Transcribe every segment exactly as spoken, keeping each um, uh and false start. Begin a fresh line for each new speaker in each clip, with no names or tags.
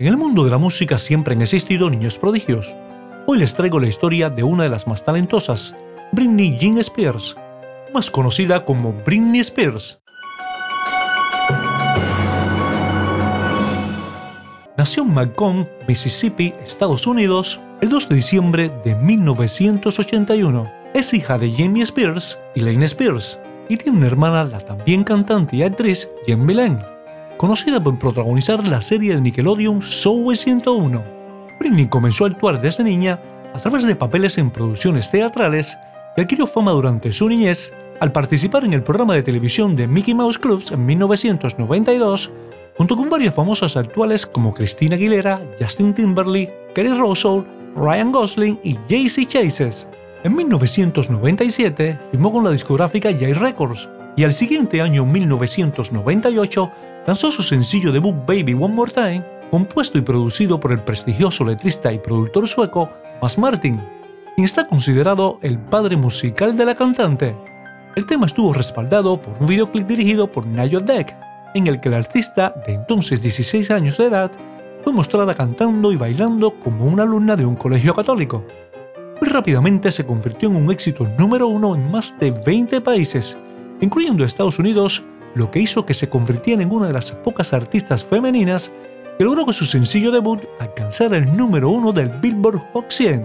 En el mundo de la música siempre han existido niños prodigios. Hoy les traigo la historia de una de las más talentosas, Britney Jean Spears, más conocida como Britney Spears. Nació en Macomb, Mississippi, Estados Unidos, el dos de diciembre de mil novecientos ochenta y uno. Es hija de Jamie Spears y Lane Spears, y tiene una hermana, la también cantante y actriz Jamie Lane, conocida por protagonizar la serie de Nickelodeon Zoey ciento uno. Britney comenzó a actuar desde niña a través de papeles en producciones teatrales y adquirió fama durante su niñez al participar en el programa de televisión de Mickey Mouse Clubs en mil novecientos noventa y dos, junto con varias famosas actuales como Christina Aguilera, Justin Timberlake, Kelly Russell, Ryan Gosling y J C Chasez. En mil novecientos noventa y siete firmó con la discográfica Jive Records y al siguiente año, mil novecientos noventa y ocho, lanzó su sencillo debut Baby One More Time, compuesto y producido por el prestigioso letrista y productor sueco Max Martin, quien está considerado el padre musical de la cantante. El tema estuvo respaldado por un videoclip dirigido por Nia Deck, en el que la artista, de entonces dieciséis años de edad, fue mostrada cantando y bailando como una alumna de un colegio católico. Muy rápidamente se convirtió en un éxito número uno en más de veinte países, incluyendo Estados Unidos, lo que hizo que se convirtiera en una de las pocas artistas femeninas que logró que su sencillo debut alcanzara el número uno del Billboard Hot cien.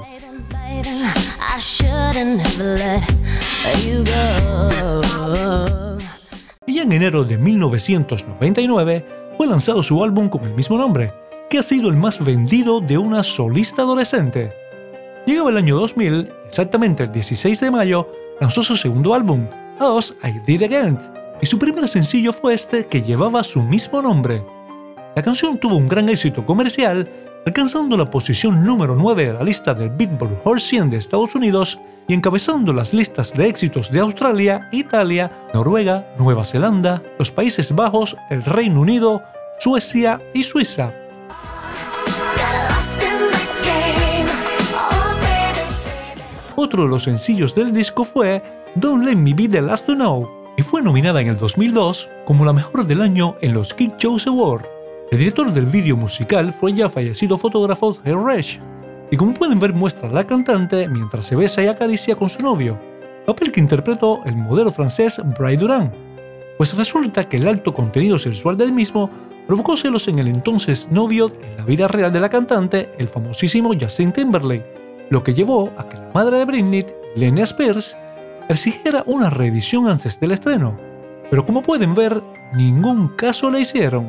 Y en enero de mil novecientos noventa y nueve fue lanzado su álbum con el mismo nombre, que ha sido el más vendido de una solista adolescente. Llegaba el año dos mil, exactamente el dieciséis de mayo, lanzó su segundo álbum, Us I Did Again, y su primer sencillo fue este, que llevaba su mismo nombre. La canción tuvo un gran éxito comercial, alcanzando la posición número nueve de la lista del Billboard Hot cien de Estados Unidos y encabezando las listas de éxitos de Australia, Italia, Noruega, Nueva Zelanda, los Países Bajos, el Reino Unido, Suecia y Suiza. Otro de los sencillos del disco fue Don't Let Me Be the Last to Know, y fue nominada en el dos mil dos como la mejor del año en los Kid Choice Awards. El director del vídeo musical fue el ya fallecido fotógrafo Harry Reich, y como pueden ver muestra a la cantante mientras se besa y acaricia con su novio, papel que interpretó el modelo francés Bray Durant, pues resulta que el alto contenido sexual del mismo provocó celos en el entonces novio en la vida real de la cantante, el famosísimo Justin Timberlake, lo que llevó a que la madre de Britney, Lane Spears, exigiera una reedición antes del estreno, pero como pueden ver, ningún caso le hicieron.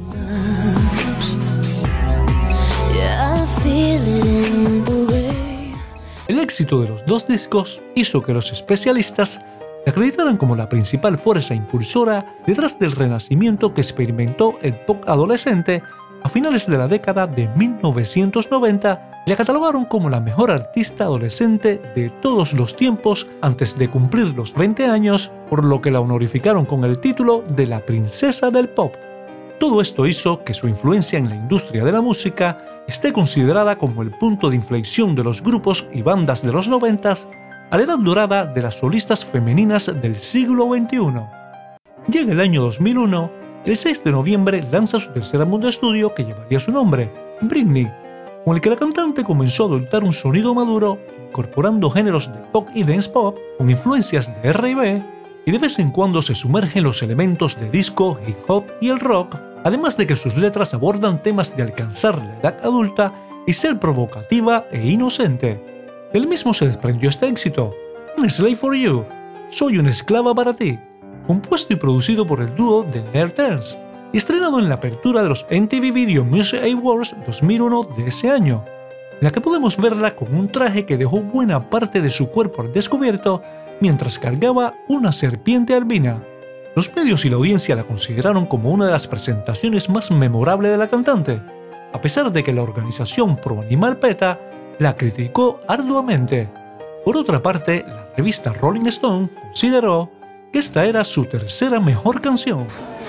El éxito de los dos discos hizo que los especialistas la acreditaran como la principal fuerza impulsora detrás del renacimiento que experimentó el pop adolescente a finales de la década de mil novecientos noventa, y la catalogaron como la mejor artista adolescente de todos los tiempos antes de cumplir los veinte años, por lo que la honorificaron con el título de la princesa del pop. Todo esto hizo que su influencia en la industria de la música esté considerada como el punto de inflexión de los grupos y bandas de los noventas a la edad dorada de las solistas femeninas del siglo veintiuno. Llega el año dos mil uno, el seis de noviembre lanza su tercer álbum de estudio que llevaría su nombre, Britney, con el que la cantante comenzó a adoptar un sonido maduro, incorporando géneros de pop y dance pop con influencias de erre y be, y de vez en cuando se sumerge en los elementos de disco, hip hop y el rock, además de que sus letras abordan temas de alcanzar la edad adulta y ser provocativa e inocente. Del mismo se desprendió este éxito, Un Slave for You, Soy una esclava para ti, compuesto y producido por el dúo The Neanderthals, y estrenado en la apertura de los M T V Video Music Awards dos mil uno de ese año, en la que podemos verla con un traje que dejó buena parte de su cuerpo al descubierto mientras cargaba una serpiente albina. Los medios y la audiencia la consideraron como una de las presentaciones más memorables de la cantante, a pesar de que la organización pro animal PETA la criticó arduamente. Por otra parte, la revista Rolling Stone consideró que esta era su tercera mejor canción.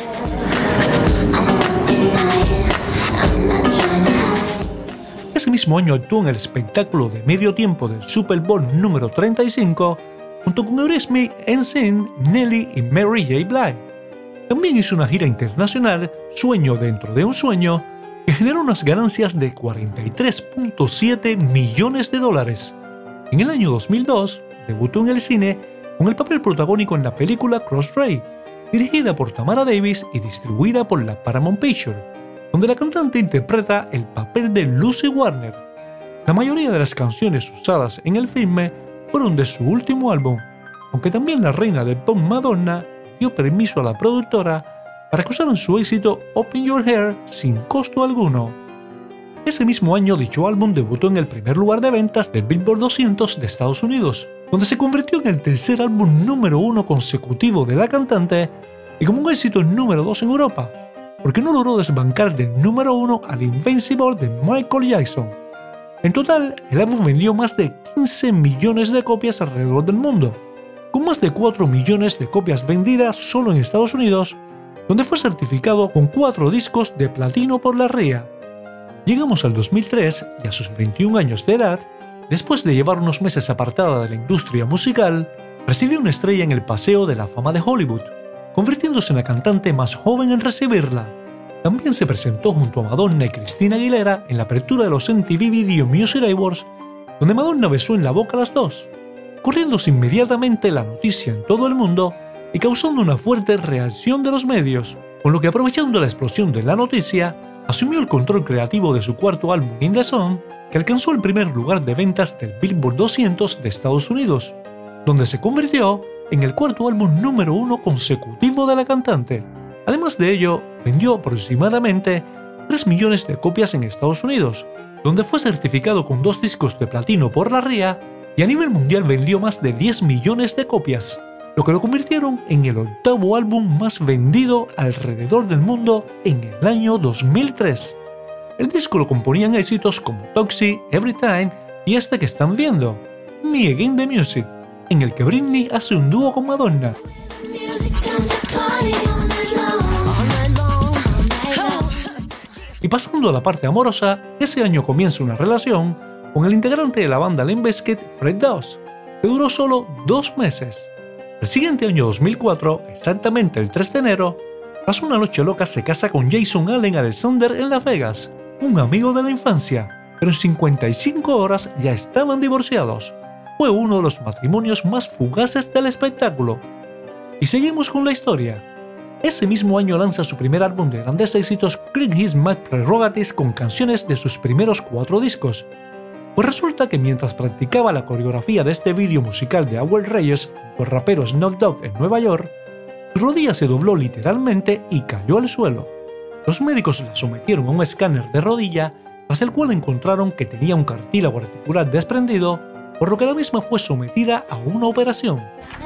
Ese mismo año actuó en el espectáculo de medio tiempo del Super Bowl número treinta y cinco junto con Aerosmith, N Sync, Nelly y Mary J. Blige. También hizo una gira internacional, Sueño dentro de un sueño, que generó unas ganancias de cuarenta y tres punto siete millones de dólares. En el año dos mil dos, debutó en el cine con el papel protagónico en la película Crossrail, dirigida por Tamara Davis y distribuida por la Paramount Pictures, donde la cantante interpreta el papel de Lucy Warner. La mayoría de las canciones usadas en el filme fueron de su último álbum, aunque también la reina del pop Madonna dio permiso a la productora para que usaran su éxito Open Your Hair sin costo alguno. Ese mismo año dicho álbum debutó en el primer lugar de ventas del Billboard doscientos de Estados Unidos, donde se convirtió en el tercer álbum número uno consecutivo de la cantante y como un éxito número dos en Europa, porque no logró desbancar del número uno al Invincible de Michael Jackson. En total, el álbum vendió más de quince millones de copias alrededor del mundo, con más de cuatro millones de copias vendidas solo en Estados Unidos, donde fue certificado con cuatro discos de platino por la R I A. Llegamos al dos mil tres y a sus veintiún años de edad, después de llevar unos meses apartada de la industria musical, recibió una estrella en el Paseo de la Fama de Hollywood, convirtiéndose en la cantante más joven en recibirla. También se presentó junto a Madonna y Christina Aguilera en la apertura de los M T V Video Music Awards, donde Madonna besó en la boca a las dos, corriéndose inmediatamente la noticia en todo el mundo y causando una fuerte reacción de los medios, con lo que, aprovechando la explosión de la noticia, asumió el control creativo de su cuarto álbum In The Zone, que alcanzó el primer lugar de ventas del Billboard doscientos de Estados Unidos, donde se convirtió en el cuarto álbum número uno consecutivo de la cantante. Además de ello, vendió aproximadamente tres millones de copias en Estados Unidos, donde fue certificado con dos discos de platino por la R I A, y a nivel mundial vendió más de diez millones de copias, lo que lo convirtieron en el octavo álbum más vendido alrededor del mundo en el año dos mil tres. El disco lo componían éxitos como Toxic, Every Time y este que están viendo, Me Again the Music, en el que Britney hace un dúo con Madonna. Y pasando a la parte amorosa, ese año comienza una relación con el integrante de la banda Limp Bizkit, Fred Durst, que duró solo dos meses. El siguiente año dos mil cuatro, exactamente el tres de enero, tras una noche loca se casa con Jason Allen Alexander en Las Vegas, un amigo de la infancia, pero en cincuenta y cinco horas ya estaban divorciados. Fue uno de los matrimonios más fugaces del espectáculo. Y seguimos con la historia. Ese mismo año lanza su primer álbum de grandes éxitos, Creed His My Prerogatives, con canciones de sus primeros cuatro discos. Pues resulta que mientras practicaba la coreografía de este vídeo musical de Howell Reyes por raperos Snoop Dogg en Nueva York, su rodilla se dobló literalmente y cayó al suelo. Los médicos la sometieron a un escáner de rodilla, tras el cual encontraron que tenía un cartílago articular desprendido, por lo que la misma fue sometida a una operación.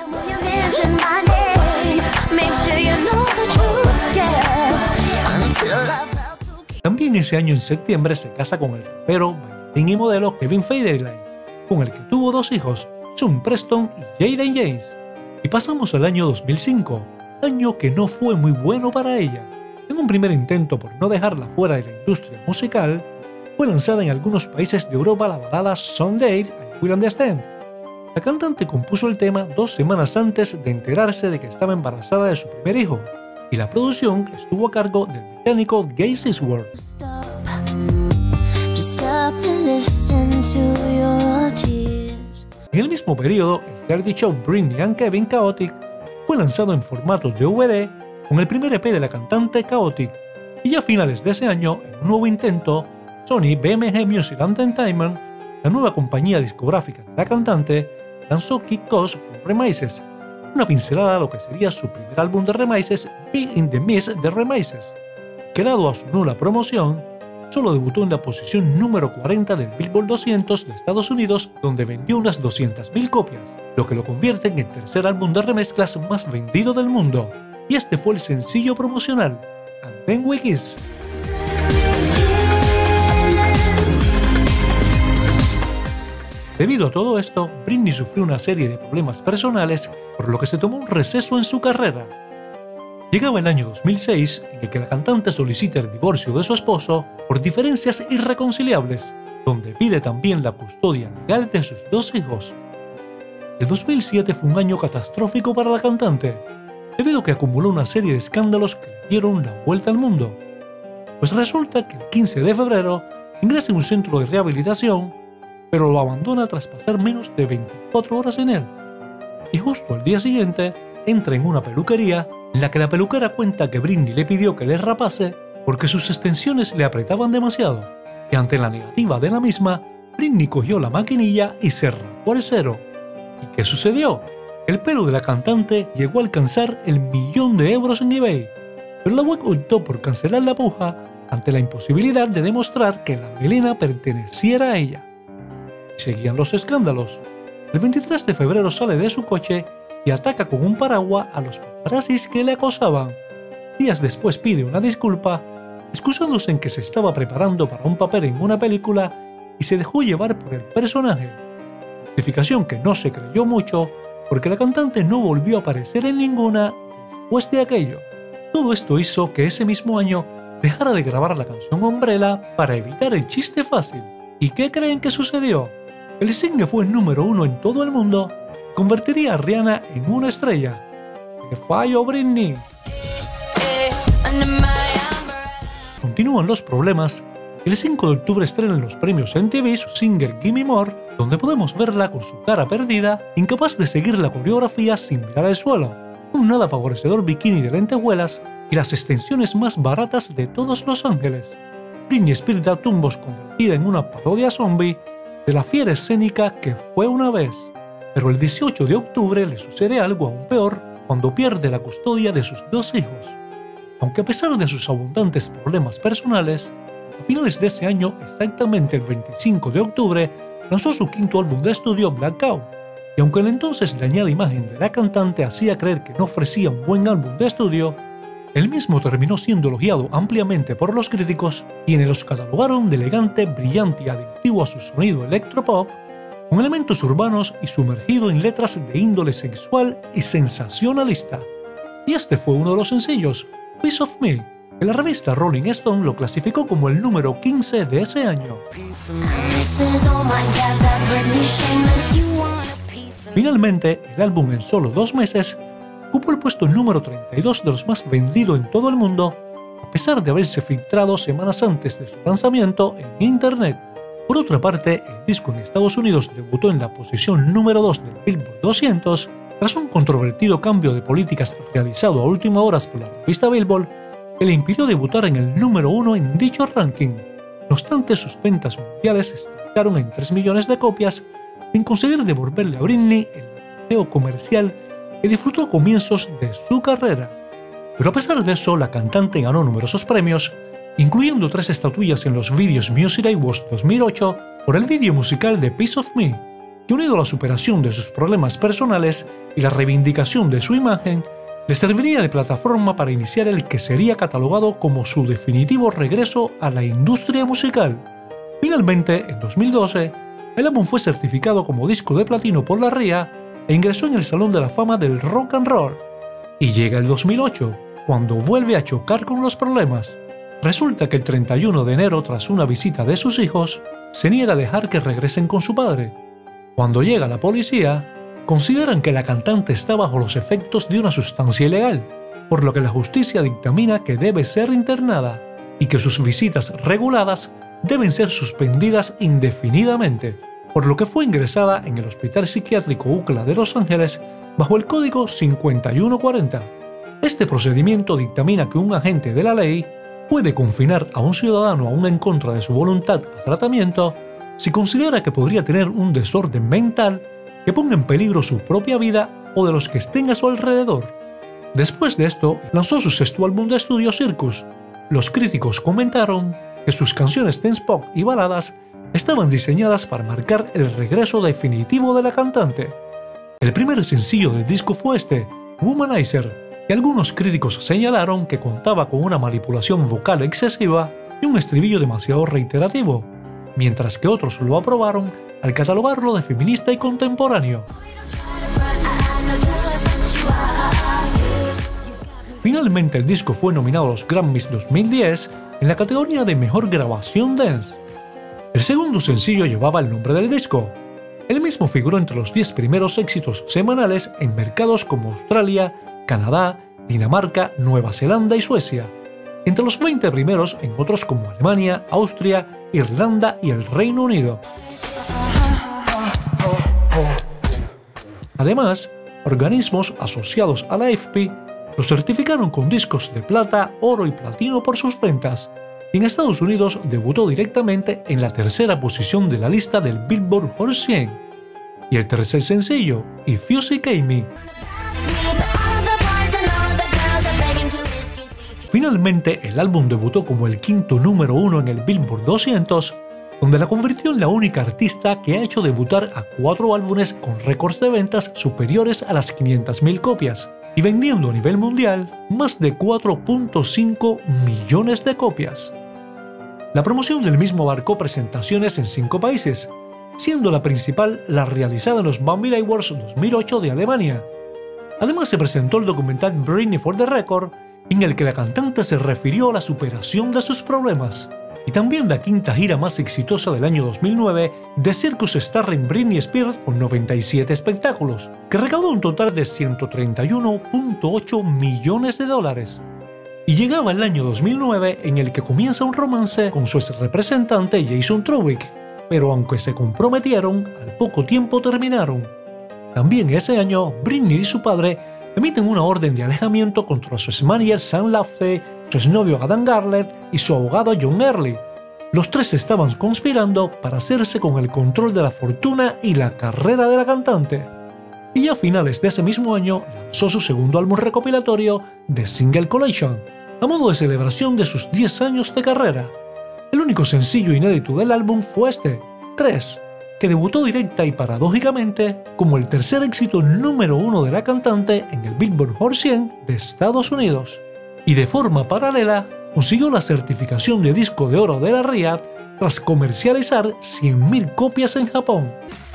También ese año en septiembre se casa con el rapero, bailarín y modelo Kevin Federline, con el que tuvo dos hijos, Sean Preston y Jaden James. Y pasamos al año dos mil cinco, año que no fue muy bueno para ella. En un primer intento por no dejarla fuera de la industria musical, fue lanzada en algunos países de Europa la balada Someday I Will Understand. La cantante compuso el tema dos semanas antes de enterarse de que estaba embarazada de su primer hijo, y la producción estuvo a cargo del británico Gay Sisworth. En el mismo periodo, el reality show Britney and Kevin Chaotic fue lanzado en formato D V D con el primer E P de la cantante Chaotic, y ya a finales de ese año, en un nuevo intento, Sony B M G Music Entertainment, la nueva compañía discográfica de la cantante, lanzó Kick Cause for Remises, una pincelada a lo que sería su primer álbum de remises, Be in the Mist de Remises, que dado a su nula promoción, solo debutó en la posición número cuarenta del Billboard doscientos de Estados Unidos, donde vendió unas doscientas mil copias, lo que lo convierte en el tercer álbum de remezclas más vendido del mundo, y este fue el sencillo promocional, And Then We Kiss. Debido a todo esto, Britney sufrió una serie de problemas personales, por lo que se tomó un receso en su carrera. Llegaba el año dos mil seis, en el que la cantante solicita el divorcio de su esposo por diferencias irreconciliables, donde pide también la custodia legal de sus dos hijos. El dos mil siete fue un año catastrófico para la cantante, debido a que acumuló una serie de escándalos que le dieron la vuelta al mundo. Pues resulta que el quince de febrero ingresa en un centro de rehabilitación, pero lo abandona tras pasar menos de veinticuatro horas en él. Y justo al día siguiente entra en una peluquería en la que la peluquera cuenta que Britney le pidió que le rapase porque sus extensiones le apretaban demasiado, y ante la negativa de la misma, Britney cogió la maquinilla y se rapó al cero. ¿Y qué sucedió? El pelo de la cantante llegó a alcanzar el millón de euros en eBay, pero la web optó por cancelar la puja ante la imposibilidad de demostrar que la melena perteneciera a ella. Y seguían los escándalos. El veintitrés de febrero sale de su coche y ataca con un paraguas a los paparazzis que le acosaban. Días después pide una disculpa, excusándose en que se estaba preparando para un papel en una película y se dejó llevar por el personaje. Justificación que no se creyó mucho porque la cantante no volvió a aparecer en ninguna después de aquello. Todo esto hizo que ese mismo año dejara de grabar la canción Umbrella para evitar el chiste fácil. ¿Y qué creen que sucedió? El single fue número uno en todo el mundo, convertiría a Rihanna en una estrella. ¡Qué fallo, Britney! Continúan los problemas. El cinco de octubre estrena en los premios M T V su single Gimme More, donde podemos verla con su cara perdida, incapaz de seguir la coreografía sin mirar al suelo, un nada favorecedor bikini de lentejuelas y las extensiones más baratas de todos Los Ángeles. Britney Spears da tumbos convertida en una parodia zombie de la fiera escénica que fue una vez. Pero el dieciocho de octubre le sucede algo aún peor cuando pierde la custodia de sus dos hijos. Aunque a pesar de sus abundantes problemas personales, a finales de ese año, exactamente el veinticinco de octubre, lanzó su quinto álbum de estudio Blackout, y aunque la entonces dañada imagen de la cantante hacía creer que no ofrecía un buen álbum de estudio, el mismo terminó siendo elogiado ampliamente por los críticos, quienes los catalogaron de elegante, brillante y adictivo a su sonido electropop, con elementos urbanos y sumergido en letras de índole sexual y sensacionalista. Y este fue uno de los sencillos, Piece of Me, que la revista Rolling Stone lo clasificó como el número quince de ese año. Finalmente, el álbum en solo dos meses ocupó el puesto número treinta y dos de los más vendidos en todo el mundo, a pesar de haberse filtrado semanas antes de su lanzamiento en Internet. Por otra parte, el disco en Estados Unidos debutó en la posición número dos del Billboard doscientos tras un controvertido cambio de políticas realizado a última hora por la revista Billboard que le impidió debutar en el número uno en dicho ranking. No obstante, sus ventas mundiales se estancaron en tres millones de copias sin conseguir devolverle a Britney el apogeo comercial que disfrutó a comienzos de su carrera. Pero a pesar de eso, la cantante ganó numerosos premios, incluyendo tres estatuillas en los Videos Music Awards dos mil ocho por el vídeo musical de Piece of Me, que unido a la superación de sus problemas personales y la reivindicación de su imagen, le serviría de plataforma para iniciar el que sería catalogado como su definitivo regreso a la industria musical. Finalmente, en dos mil doce, el álbum fue certificado como disco de platino por la R I A e ingresó en el Salón de la Fama del Rock and Roll. Y llega el dos mil ocho, cuando vuelve a chocar con los problemas. Resulta que el treinta y uno de enero, tras una visita de sus hijos, se niega a dejar que regresen con su padre. Cuando llega la policía, consideran que la cantante está bajo los efectos de una sustancia ilegal, por lo que la justicia dictamina que debe ser internada y que sus visitas reguladas deben ser suspendidas indefinidamente, por lo que fue ingresada en el Hospital Psiquiátrico U C L A de Los Ángeles bajo el código cincuenta y uno cuarenta. Este procedimiento dictamina que un agente de la ley puede confinar a un ciudadano aún en contra de su voluntad a tratamiento si considera que podría tener un desorden mental que ponga en peligro su propia vida o de los que estén a su alrededor. Después de esto, lanzó su sexto álbum de estudio Circus. Los críticos comentaron que sus canciones dance pop y baladas estaban diseñadas para marcar el regreso definitivo de la cantante. El primer sencillo del disco fue este, Womanizer, que algunos críticos señalaron que contaba con una manipulación vocal excesiva y un estribillo demasiado reiterativo, mientras que otros lo aprobaron al catalogarlo de feminista y contemporáneo. Finalmente, el disco fue nominado a los Grammys dos mil diez en la categoría de Mejor Grabación Dance. El segundo sencillo llevaba el nombre del disco. El mismo figuró entre los diez primeros éxitos semanales en mercados como Australia, Canadá, Dinamarca, Nueva Zelanda y Suecia. entre los veinte primeros en otros como Alemania, Austria, Irlanda y el Reino Unido. Además, organismos asociados a la A F P lo certificaron con discos de plata, oro y platino por sus ventas. En Estados Unidos debutó directamente en la tercera posición de la lista del Billboard Hot cien. Y el tercer sencillo, If You Seek Amy. Finalmente, el álbum debutó como el quinto número uno en el Billboard doscientos, donde la convirtió en la única artista que ha hecho debutar a cuatro álbumes con récords de ventas superiores a las quinientas mil copias, y vendiendo a nivel mundial más de cuatro punto cinco millones de copias. La promoción del mismo abarcó presentaciones en cinco países, siendo la principal la realizada en los Bumble Awards dos mil ocho de Alemania. Además se presentó el documental Britney for the Record, en el que la cantante se refirió a la superación de sus problemas, y también la quinta gira más exitosa del año dos mil nueve, The Circus Starring Britney Spears, con noventa y siete espectáculos, que recaudó un total de ciento treinta y uno punto ocho millones de dólares. Y llegaba el año dos mil nueve, en el que comienza un romance con su ex representante Jason Trowick, pero aunque se comprometieron, al poco tiempo terminaron. También ese año, Britney y su padre emiten una orden de alejamiento contra su ex-manager Sam Lafferty, su exnovio Adam Garlett y su abogado John Early. Los tres estaban conspirando para hacerse con el control de la fortuna y la carrera de la cantante. Y a finales de ese mismo año lanzó su segundo álbum recopilatorio, The Single Collection, a modo de celebración de sus diez años de carrera. El único sencillo inédito del álbum fue este, tres, que debutó directa y paradójicamente como el tercer éxito número uno de la cantante en el Billboard Hot cien de Estados Unidos. Y de forma paralela, consiguió la certificación de disco de oro de la R I A D tras comercializar cien mil copias en Japón.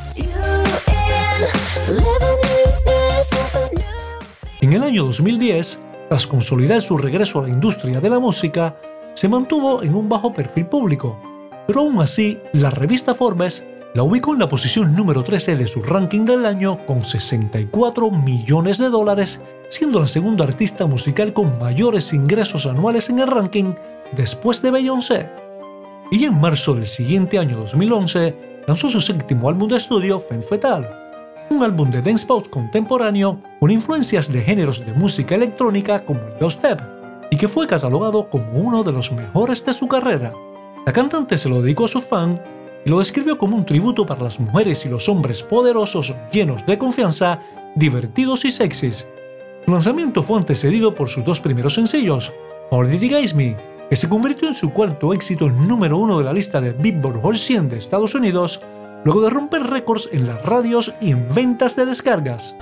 En el año dos mil diez, tras consolidar su regreso a la industria de la música, se mantuvo en un bajo perfil público, pero aún así, la revista Forbes la ubicó en la posición número trece de su ranking del año con sesenta y cuatro millones de dólares, siendo la segunda artista musical con mayores ingresos anuales en el ranking después de Beyoncé. Y en marzo del siguiente año dos mil once lanzó su séptimo álbum de estudio, Femme Fatale, un álbum de dance pop contemporáneo con influencias de géneros de música electrónica como el dubstep, y que fue catalogado como uno de los mejores de su carrera. La cantante se lo dedicó a su fan y lo describió como un tributo para las mujeres y los hombres poderosos, llenos de confianza, divertidos y sexys. Su lanzamiento fue antecedido por sus dos primeros sencillos, How Did It Get Me, que se convirtió en su cuarto éxito número uno de la lista de Billboard Hot cien de Estados Unidos, luego de romper récords en las radios y en ventas de descargas.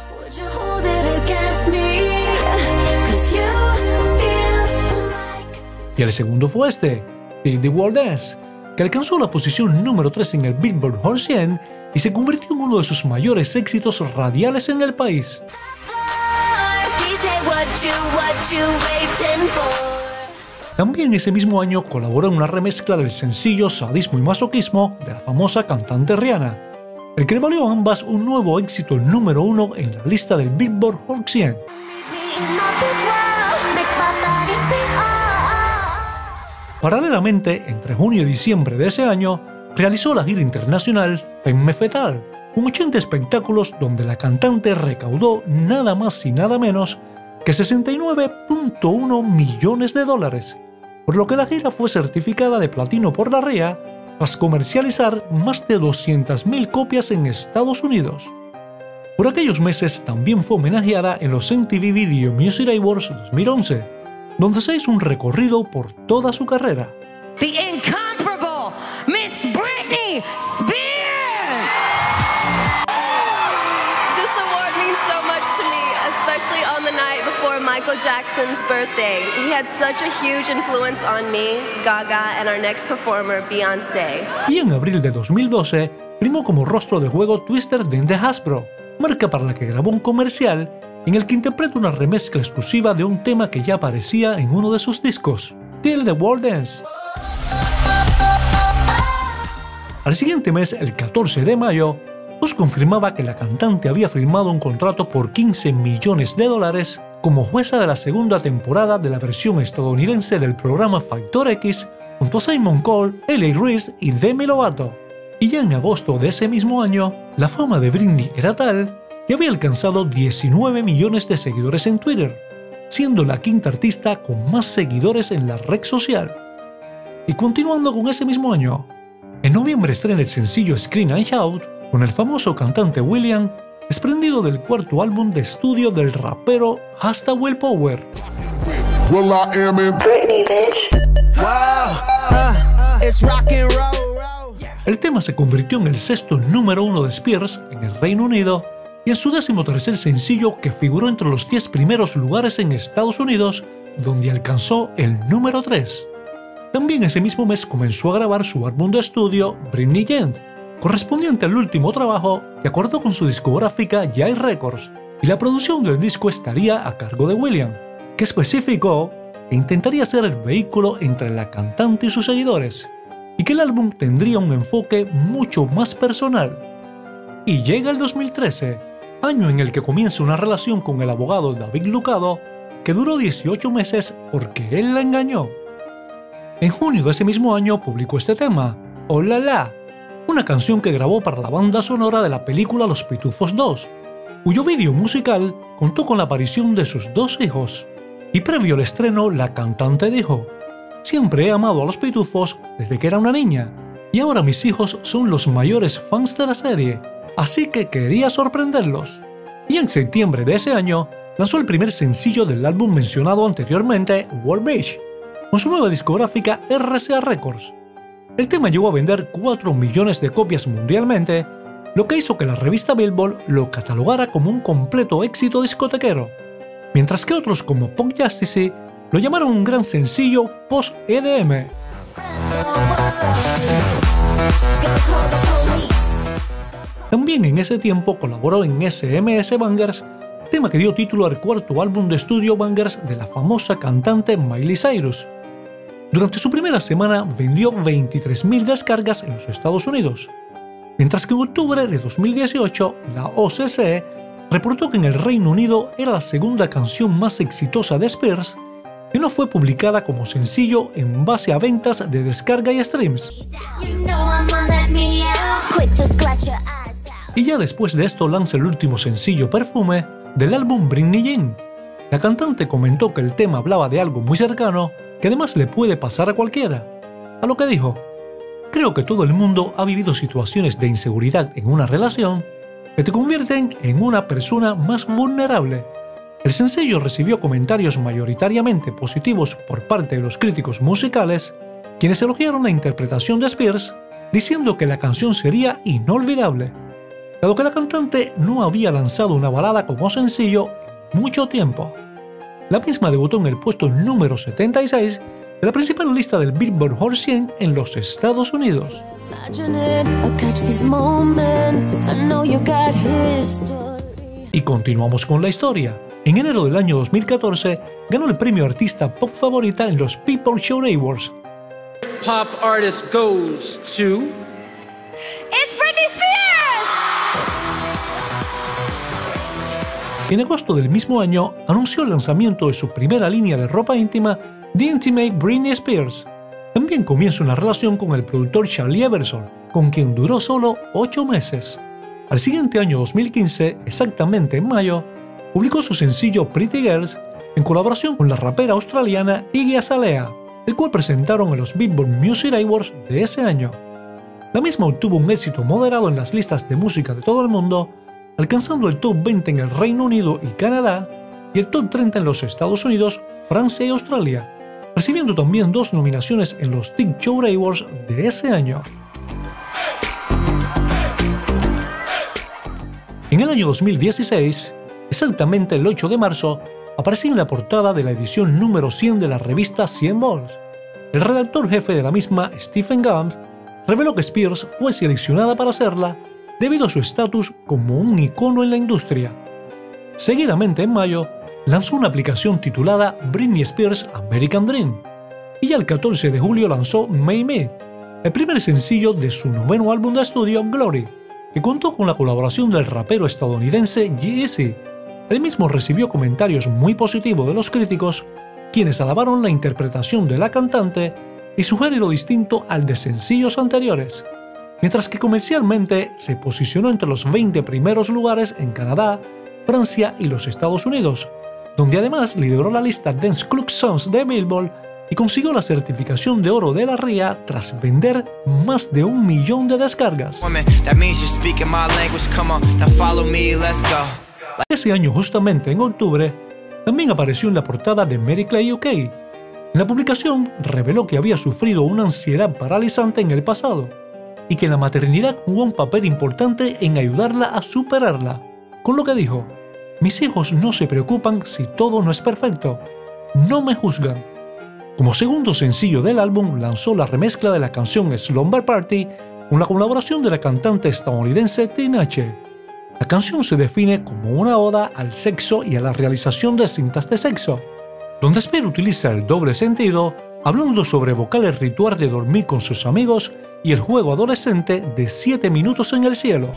Y el segundo fue este, Did the World Dance, que alcanzó la posición número tres en el Billboard Hot cien y se convirtió en uno de sus mayores éxitos radiales en el país. También ese mismo año colaboró en una remezcla del sencillo Sadismo y Masoquismo de la famosa cantante Rihanna, el que le valió a ambas un nuevo éxito número uno en la lista del Billboard Hot cien. Paralelamente, entre junio y diciembre de ese año, realizó la gira internacional Femme Fatale, con ochenta espectáculos donde la cantante recaudó nada más y nada menos que sesenta y nueve punto uno millones de dólares, por lo que la gira fue certificada de platino por la R I A tras comercializar más de doscientas mil copias en Estados Unidos. Por aquellos meses también fue homenajeada en los M T V Video Music Awards dos mil once, donde se hizo un recorrido por toda su carrera.
The incomparable Miss Britney Spears!
This award means so much to me, especially on the night before Michael Jackson's birthday. He had such a huge influence on me, Gaga, and our next performer, Beyoncé.
Y en abril de dos mil doce, firmó como rostro del juego Twister de Hasbro, marca para la que grabó un comercial en el que interpreta una remezcla exclusiva de un tema que ya aparecía en uno de sus discos, Till the World Dance. Al siguiente mes, el catorce de mayo, nos confirmaba que la cantante había firmado un contrato por quince millones de dólares como jueza de la segunda temporada de la versión estadounidense del programa Factor X junto a Simon Cole, L A Reese y Demi Lovato. Y ya en agosto de ese mismo año, la fama de Britney era tal que había alcanzado diecinueve millones de seguidores en Twitter, siendo la quinta artista con más seguidores en la red social. Y continuando con ese mismo año, en noviembre estrena el sencillo Scream and Shout con el famoso cantante William, desprendido del cuarto álbum de estudio del rapero Hasta Willpower.
Well, I am in
Britney, bitch.
Wow, uh, it's rock and roll.
El tema se convirtió en el sexto número uno de Spears en el Reino Unido y en su décimo tercer sencillo que figuró entre los diez primeros lugares en Estados Unidos, donde alcanzó el número tres. También ese mismo mes comenzó a grabar su álbum de estudio Britney Jean, correspondiente al último trabajo que acordó con su discográfica Jive Records, y la producción del disco estaría a cargo de William, que especificó que intentaría ser el vehículo entre la cantante y sus seguidores, y que el álbum tendría un enfoque mucho más personal. Y llega el dos mil trece, año en el que comienza una relación con el abogado David Lucado, que duró dieciocho meses porque él la engañó. En junio de ese mismo año publicó este tema, Oh La La, una canción que grabó para la banda sonora de la película Los Pitufos dos, cuyo vídeo musical contó con la aparición de sus dos hijos. Y previo al estreno, la cantante dijo: "Siempre he amado a los Pitufos desde que era una niña, y ahora mis hijos son los mayores fans de la serie, así que quería sorprenderlos". Y en septiembre de ese año, lanzó el primer sencillo del álbum mencionado anteriormente, World Beach, con su nueva discográfica R C A Records. El tema llegó a vender cuatro millones de copias mundialmente, lo que hizo que la revista Billboard lo catalogara como un completo éxito discotequero, mientras que otros como Punk Justice lo llamaron un gran sencillo post-E D M. También en ese tiempo colaboró en S M S Bangers, tema que dio título al cuarto álbum de estudio Bangers de la famosa cantante Miley Cyrus. Durante su primera semana vendió veintitrés mil descargas en los Estados Unidos, mientras que en octubre de dos mil dieciocho la O C C reportó que en el Reino Unido era la segunda canción más exitosa de Spears y no fue publicada como sencillo en base a ventas de descarga y streams. Y ya después de esto lanza el último sencillo, Perfume, del álbum Britney Jean. La cantante comentó que el tema hablaba de algo muy cercano que además le puede pasar a cualquiera, a lo que dijo: "Creo que todo el mundo ha vivido situaciones de inseguridad en una relación que te convierten en una persona más vulnerable". El sencillo recibió comentarios mayoritariamente positivos por parte de los críticos musicales, quienes elogiaron la interpretación de Spears, diciendo que la canción sería inolvidable, dado que la cantante no había lanzado una balada como sencillo en mucho tiempo. La misma debutó en el puesto número setenta y seis de la principal lista del Billboard Hot cien en los Estados Unidos. Y continuamos con la historia. En enero del año dos mil catorce ganó el premio Artista Pop Favorita en los People Show Awards.
Pop artist goes to...
It's Britney Spears!
En agosto del mismo año anunció el lanzamiento de su primera línea de ropa íntima, The Intimate Britney Spears. También comienza una relación con el productor Charlie Everson, con quien duró solo ocho meses. Al siguiente año dos mil quince, exactamente en mayo, publicó su sencillo Pretty Girls en colaboración con la rapera australiana Iggy Azalea, el cual presentaron en los Billboard Music Awards de ese año. La misma obtuvo un éxito moderado en las listas de música de todo el mundo, alcanzando el top veinte en el Reino Unido y Canadá y el top treinta en los Estados Unidos, Francia y Australia, recibiendo también dos nominaciones en los Teen Show Awards de ese año. En el año dos mil dieciséis, exactamente el ocho de marzo, apareció en la portada de la edición número cien de la revista cien Vols. El redactor jefe de la misma, Stephen Gump, reveló que Spears fue seleccionada para hacerla debido a su estatus como un icono en la industria. Seguidamente, en mayo, lanzó una aplicación titulada Britney Spears American Dream, y ya el catorce de julio lanzó May Me, el primer sencillo de su noveno álbum de estudio Glory, que contó con la colaboración del rapero estadounidense G-Eazy. El mismo recibió comentarios muy positivos de los críticos, quienes alabaron la interpretación de la cantante y su género distinto al de sencillos anteriores, mientras que comercialmente se posicionó entre los veinte primeros lugares en Canadá, Francia y los Estados Unidos, donde además lideró la lista Dance Club Songs de Billboard y consiguió la certificación de oro de la R I A tras vender más de un millón de descargas. Ese año, justamente en octubre, también apareció en la portada de Mary Clay U K. En la publicación reveló que había sufrido una ansiedad paralizante en el pasado y que la maternidad jugó un papel importante en ayudarla a superarla, con lo que dijo: "Mis hijos no se preocupan si todo no es perfecto, no me juzgan". Como segundo sencillo del álbum lanzó la remezcla de la canción Slumber Party con la colaboración de la cantante estadounidense Tinashe. La canción se define como una oda al sexo y a la realización de cintas de sexo, donde Spears utiliza el doble sentido, hablando sobre evocar el ritual de dormir con sus amigos y el juego adolescente de siete minutos en el cielo.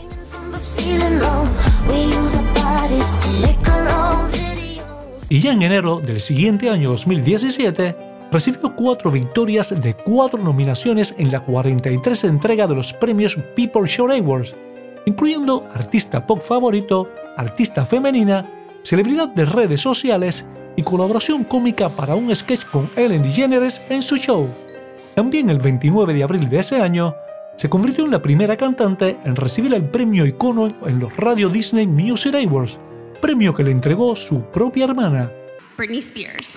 Y ya en enero del siguiente año dos mil diecisiete, recibió cuatro victorias de cuatro nominaciones en la cuarenta y tres entrega de los premios People Choice Awards, incluyendo Artista Pop Favorito, Artista Femenina, Celebridad de Redes Sociales y colaboración cómica para un sketch con Ellen DeGeneres en su show. También el veintinueve de abril de ese año, se convirtió en la primera cantante en recibir el premio Icono en los Radio Disney Music Awards, premio que le entregó su propia hermana.
Britney Spears.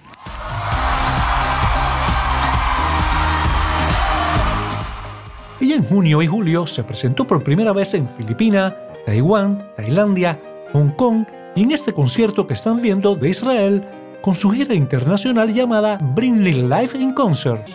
Y en junio y julio se presentó por primera vez en Filipinas, Taiwán, Tailandia, Hong Kong y en este concierto que están viendo de Israel con su gira internacional llamada Britney Live in Concert.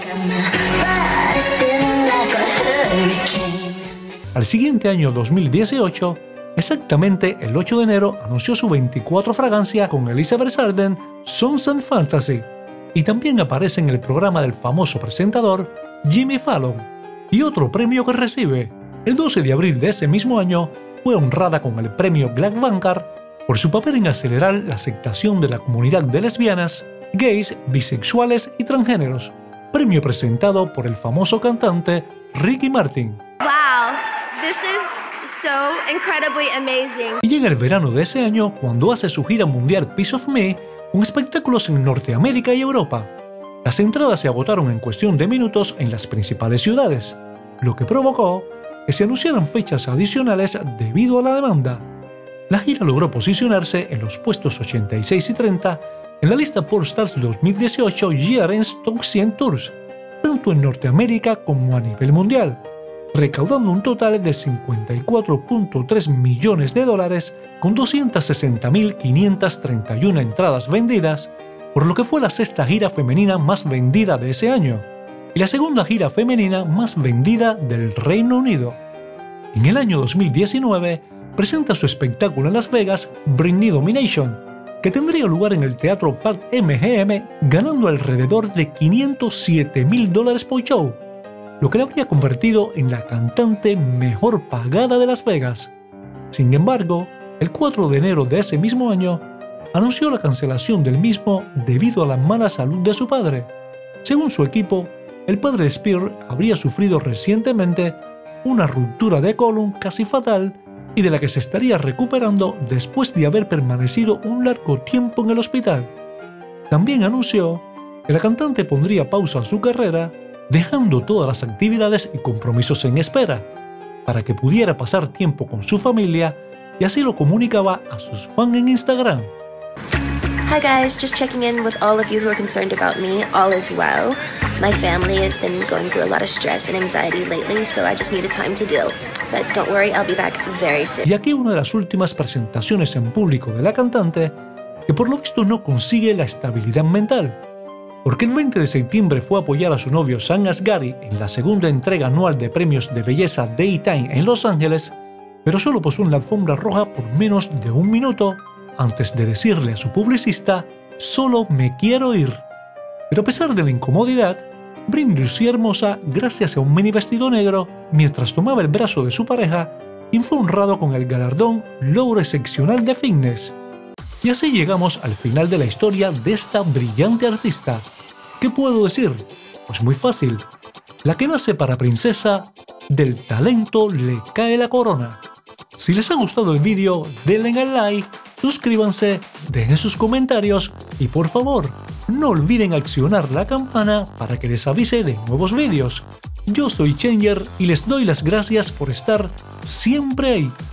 Al siguiente año dos mil dieciocho, exactamente el ocho de enero, anunció su veinticuatro fragancia con Elizabeth Arden, Songs and Fantasy, y también aparece en el programa del famoso presentador Jimmy Fallon. Y otro premio que recibe, el doce de abril de ese mismo año, fue honrada con el premio Black Vanguard por su papel en acelerar la aceptación de la comunidad de lesbianas, gays, bisexuales y transgéneros, premio presentado por el famoso cantante Ricky Martin.
Wow, this is so incredibly amazing.
Y llega el verano de ese año cuando hace su gira mundial Piece of Me con espectáculos en Norteamérica y Europa. Las entradas se agotaron en cuestión de minutos en las principales ciudades, lo que provocó que se anunciaran fechas adicionales debido a la demanda. La gira logró posicionarse en los puestos ochenta y seis y treinta en la lista Popstars dos mil dieciocho Year Ends Top cien Tours, tanto en Norteamérica como a nivel mundial, recaudando un total de cincuenta y cuatro punto tres millones de dólares con doscientas sesenta mil quinientas treinta y una entradas vendidas, por lo que fue la sexta gira femenina más vendida de ese año y la segunda gira femenina más vendida del Reino Unido. En el año dos mil diecinueve presenta su espectáculo en Las Vegas, Britney Domination, que tendría lugar en el Teatro Park M G M, ganando alrededor de quinientos siete mil dólares por show, lo que la habría convertido en la cantante mejor pagada de Las Vegas. Sin embargo, el cuatro de enero de ese mismo año, anunció la cancelación del mismo debido a la mala salud de su padre. Según su equipo, el padre de Spears habría sufrido recientemente una ruptura de colon casi fatal y de la que se estaría recuperando después de haber permanecido un largo tiempo en el hospital. También anunció que la cantante pondría pausa a su carrera, dejando todas las actividades y compromisos en espera, para que pudiera pasar tiempo con su familia, y así lo comunicaba a sus fans en Instagram.
Hi guys, just checking in with all of you who are concerned about me. All is well. My family has been going through a lot of stress and anxiety lately, so I just needed time to deal. But don't worry, I'll be back very soon.
Y aquí una de las últimas presentaciones en público de la cantante, que por lo visto no consigue la estabilidad mental, porque el veinte de septiembre fue a apoyar a su novio Sam Asghari en la segunda entrega anual de premios de belleza Daytime en Los Ángeles, pero solo posó en la alfombra roja por menos de un minuto antes de decirle a su publicista: "Solo me quiero ir". Pero a pesar de la incomodidad, Britney lucía hermosa gracias a un mini vestido negro mientras tomaba el brazo de su pareja quien fue honrado con el galardón Logro Excepcional de Fitness. Y así llegamos al final de la historia de esta brillante artista. ¿Qué puedo decir? Pues muy fácil. La que nace para princesa, del talento le cae la corona. Si les ha gustado el vídeo, denle al like, suscríbanse, dejen sus comentarios y por favor, no olviden accionar la campana para que les avise de nuevos vídeos. Yo soy Changer y les doy las gracias por estar siempre ahí.